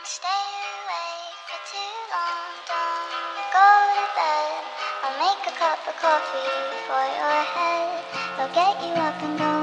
stay awake for too long. Don't go to bed. I'll make a cup of coffee for your head. I'll get you up and going.